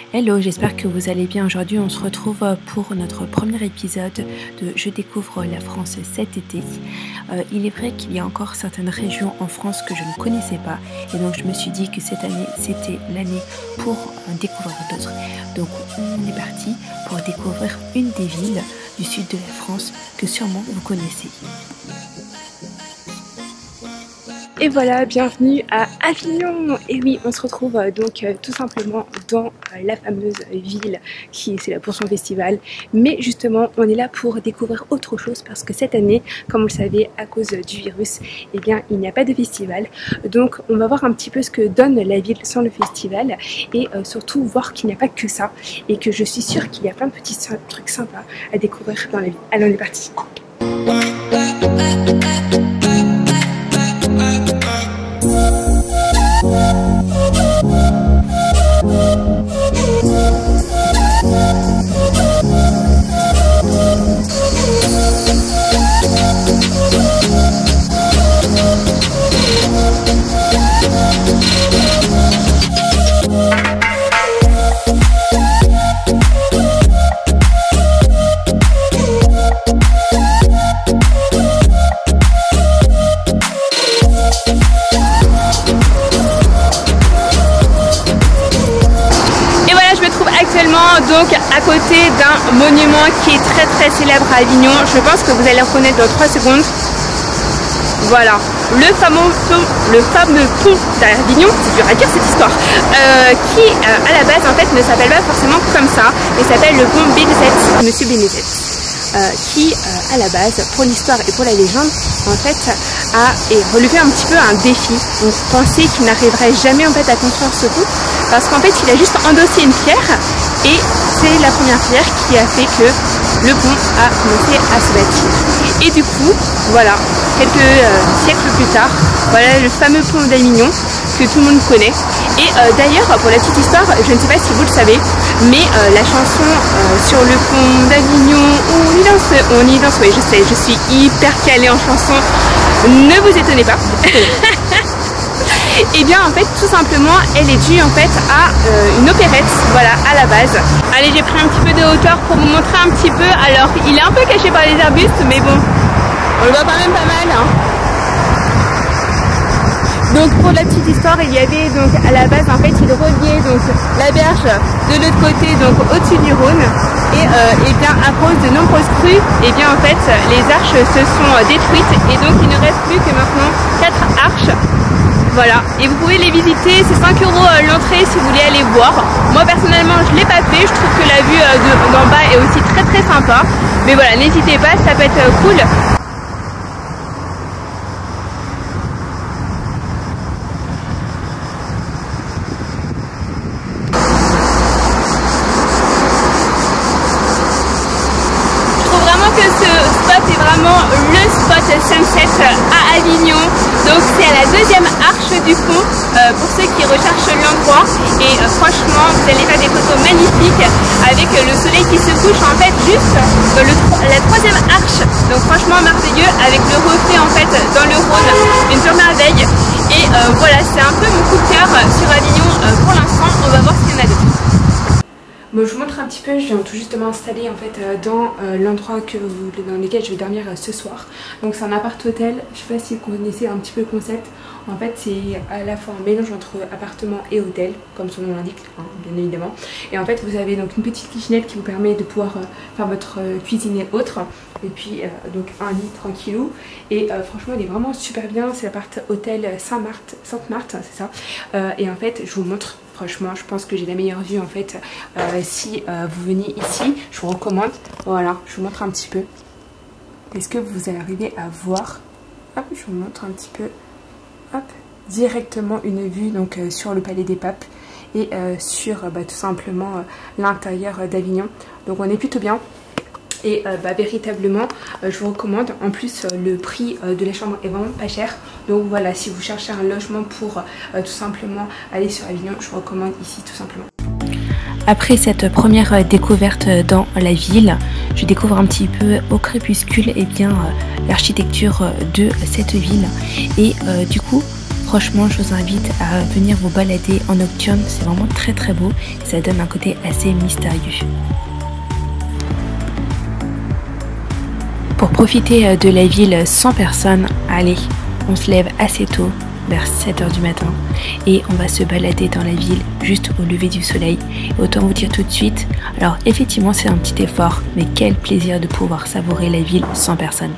Hello, j'espère que vous allez bien. Aujourd'hui, on se retrouve pour notre premier épisode de Je découvre la France cet été. Il est vrai qu'il y a encore certaines régions en France que je ne connaissais pas et donc je me suis dit que cette année, c'était l'année pour découvrir d'autres. Donc on est parti pour découvrir une des villes du sud de la France que sûrement vous connaissez. Et voilà, bienvenue à Avignon. Et oui, on se retrouve donc tout simplement dans la fameuse ville c'est là pour son festival. Mais justement, on est là pour découvrir autre chose parce que cette année, comme vous le savez, à cause du virus, eh bien, il n'y a pas de festival. Donc, on va voir un petit peu ce que donne la ville sans le festival et surtout voir qu'il n'y a pas que ça et que je suis sûre qu'il y a plein de petits trucs sympas à découvrir dans la ville. Allez, on est parti. Donc à côté d'un monument qui est très célèbre à Avignon. Je pense que vous allez le reconnaître dans 3 secondes. Voilà, le fameux pont d'Avignon, c'est dur à dire cette histoire, qui à la base en fait ne s'appelle pas forcément comme ça, mais s'appelle le pont Bénézet, Monsieur Bénézet, qui à la base, pour l'histoire et pour la légende, en fait a relevé un petit peu un défi. On pensait qu'il n'arriverait jamais en fait à construire ce pont, parce qu'en fait il a juste endossé une pierre, et c'est la première pierre qui a fait que le pont a commencé à se bâtir. Et du coup, voilà, quelques siècles plus tard, voilà le fameux pont d'Avignon que tout le monde connaît. Et d'ailleurs, pour la petite histoire, je ne sais pas si vous le savez, mais la chanson sur le pont d'Avignon, on y danse, oui je sais, je suis hyper calée en chanson, ne vous étonnez pas. Et bien en fait tout simplement elle est due en fait à une opérette, voilà, à la base. Allez, j'ai pris un petit peu de hauteur pour vous montrer un petit peu. Alors il est un peu caché par les arbustes, mais bon, on le voit quand même pas mal hein. Donc pour la petite histoire, il y avait donc à la base en fait il reliait donc la berge de l'autre côté, donc au-dessus du Rhône, et bien à cause de nombreuses crues, et bien en fait les arches se sont détruites et donc il ne reste plus que maintenant 4 arches. Voilà, et vous pouvez les visiter, c'est 5 € l'entrée si vous voulez aller voir. Moi personnellement je ne l'ai pas fait, je trouve que la vue d'en bas est aussi très sympa. Mais voilà, n'hésitez pas, ça peut être cool. Je trouve vraiment que ce spot est vraiment le spot sunset à Avignon. Donc c'est à la deuxième arche du pont pour ceux qui recherchent l'endroit, et franchement vous allez faire des photos magnifiques avec le soleil qui se couche en fait juste dans la troisième arche. Donc franchement merveilleux avec le reflet en fait dans le Rhône, une pure merveille. Et voilà, c'est un peu mon coup de cœur sur Avignon pour l'instant. On va voir ce qu'il y en a d'autre. Bon, je vous montre un petit peu, je viens tout justement installée en fait dans l'endroit dans lequel je vais dormir ce soir. Donc c'est un appart-hôtel, je sais pas si vous connaissez un petit peu le concept. En fait c'est à la fois un mélange entre appartement et hôtel, comme son nom l'indique, hein, bien évidemment. Et en fait vous avez donc une petite kitchenette qui vous permet de pouvoir faire votre cuisine et autres. Et puis donc un lit tranquillou. Et franchement il est vraiment super bien, c'est l'appart-hôtel Sainte-Marthe, c'est ça. Et en fait je vous montre. Franchement, je pense que j'ai la meilleure vue en fait. Si vous venez ici, je vous recommande. Voilà, je vous montre un petit peu. Est-ce que vous allez arriver à voir? Hop, je vous montre un petit peu. Hop, directement une vue donc sur le Palais des Papes et sur tout simplement l'intérieur d'Avignon. Donc on est plutôt bien. Et véritablement je vous recommande. En plus le prix de la chambre est vraiment pas cher. Donc voilà, si vous cherchez un logement pour tout simplement aller sur Avignon, je vous recommande ici tout simplement. Après cette première découverte dans la ville, je découvre un petit peu au crépuscule l'architecture de cette ville. Et du coup Franchement, je vous invite à venir vous balader en nocturne, c'est vraiment très très beau, ça donne un côté assez mystérieux. Pour profiter de la ville sans personne, allez, on se lève assez tôt, vers 7 h du matin, et on va se balader dans la ville juste au lever du soleil. Autant vous dire tout de suite, alors effectivement c'est un petit effort, mais quel plaisir de pouvoir savourer la ville sans personne.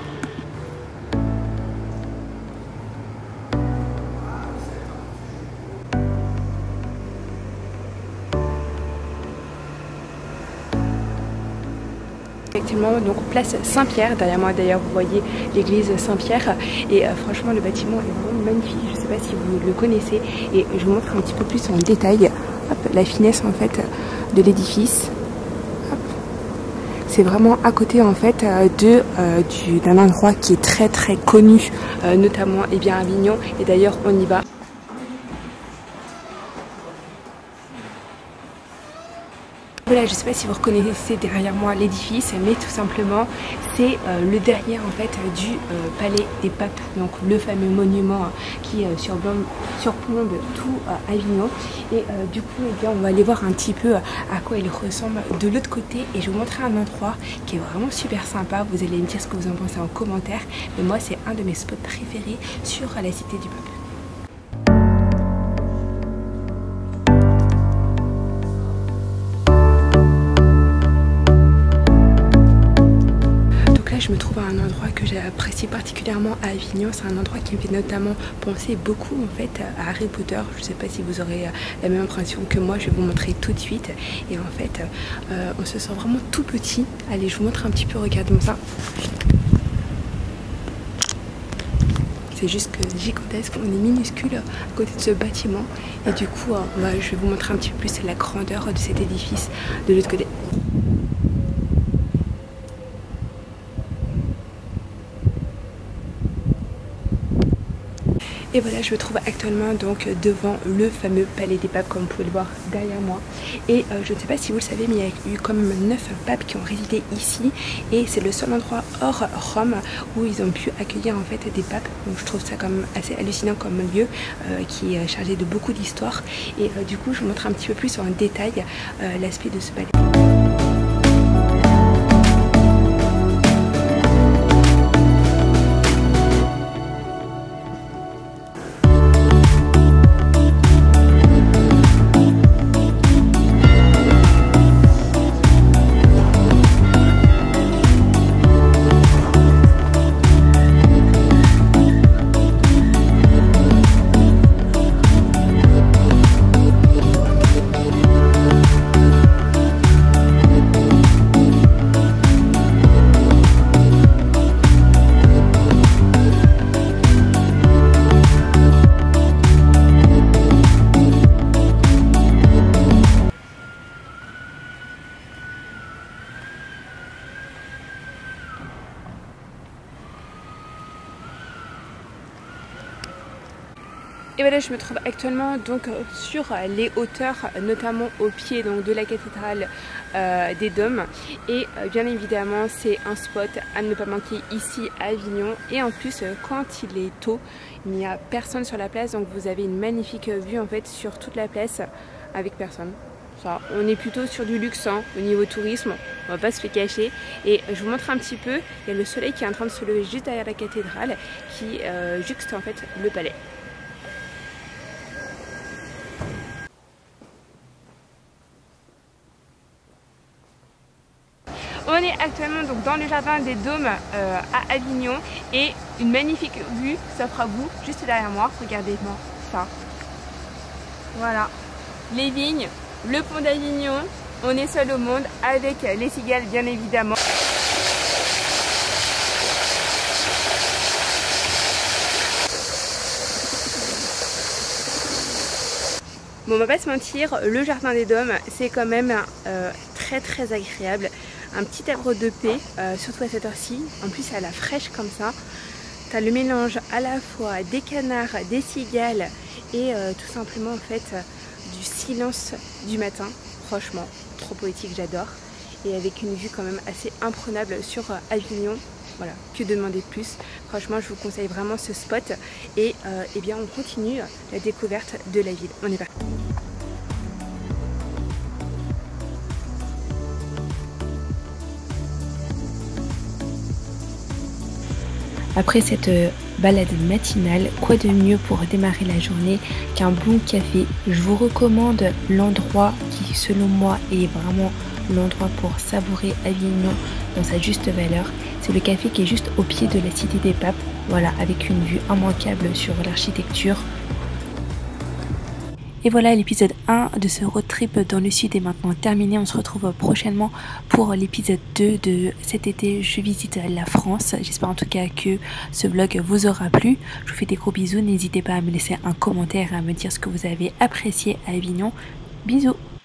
Actuellement donc place Saint-Pierre, derrière moi d'ailleurs vous voyez l'église Saint-Pierre et franchement le bâtiment est vraiment magnifique, je ne sais pas si vous le connaissez et je vous montre un petit peu plus en détail la finesse en fait de l'édifice. C'est vraiment à côté en fait d'un endroit qui est très très connu, notamment à Avignon, et d'ailleurs on y va. Voilà, je ne sais pas si vous reconnaissez derrière moi l'édifice, mais tout simplement c'est le derrière en fait du palais des papes, donc le fameux monument qui surplombe tout Avignon. Et du coup on va aller voir un petit peu à quoi il ressemble de l'autre côté, et je vais vous montrer un endroit qui est vraiment super sympa. Vous allez me dire ce que vous en pensez en commentaire, mais moi c'est un de mes spots préférés sur la cité du pape. Je me trouve à un endroit que j'apprécie particulièrement à Avignon. C'est un endroit qui me fait notamment penser beaucoup en fait à Harry Potter. Je ne sais pas si vous aurez la même impression que moi, je vais vous montrer tout de suite. Et en fait on se sent vraiment tout petit. Allez, je vous montre un petit peu, regardez-moi ça. C'est juste que gigantesque, on est minuscule à côté de ce bâtiment. Et du coup je vais vous montrer un petit peu plus la grandeur de cet édifice de l'autre côté. Et voilà, je me trouve actuellement donc devant le fameux palais des papes, comme vous pouvez le voir derrière moi. Et je ne sais pas si vous le savez, mais il y a eu quand même 9 papes qui ont résidé ici. Et c'est le seul endroit hors Rome où ils ont pu accueillir en fait des papes. Donc je trouve ça quand même assez hallucinant comme lieu qui est chargé de beaucoup d'histoire. Et du coup, je vous montre un petit peu plus en détail l'aspect de ce palais. Et voilà, je me trouve actuellement donc sur les hauteurs, notamment au pied donc de la cathédrale des Dômes. Et bien évidemment, c'est un spot à ne pas manquer ici à Avignon. Et en plus, quand il est tôt, il n'y a personne sur la place, donc vous avez une magnifique vue en fait sur toute la place avec personne. Ça, on est plutôt sur du luxe hein, au niveau tourisme, on va pas se le cacher. Et je vous montre un petit peu, il y a le soleil qui est en train de se lever juste derrière la cathédrale qui juxte en fait le palais. On est actuellement donc dans le jardin des Dômes à Avignon et une magnifique vue s'offre à vous juste derrière moi. Regardez-moi ça. Voilà, les vignes, le pont d'Avignon, on est seul au monde avec les cigales bien évidemment. Bon, on va pas se mentir, le jardin des Dômes c'est quand même très agréable. Un petit arbre de paix, surtout à cette heure-ci. En plus à la fraîche comme ça. T'as le mélange à la fois des canards, des cigales et tout simplement en fait du silence du matin. Franchement, trop poétique, j'adore. Et avec une vue quand même assez imprenable sur Avignon. voilà, que demander de plus. Franchement, je vous conseille vraiment ce spot. Et eh bien, on continue la découverte de la ville. On est parti. Après cette balade matinale, quoi de mieux pour démarrer la journée qu'un bon café. Je vous recommande l'endroit qui, selon moi, est vraiment l'endroit pour savourer Avignon dans sa juste valeur. C'est le café qui est juste au pied de la Cité des Papes, voilà, avec une vue immanquable sur l'architecture. Et voilà, l'épisode 1 de ce road trip dans le sud est maintenant terminé. On se retrouve prochainement pour l'épisode 2 de cet été. Je visite la France. J'espère en tout cas que ce vlog vous aura plu. Je vous fais des gros bisous. N'hésitez pas à me laisser un commentaire et à me dire ce que vous avez apprécié à Avignon. Bisous!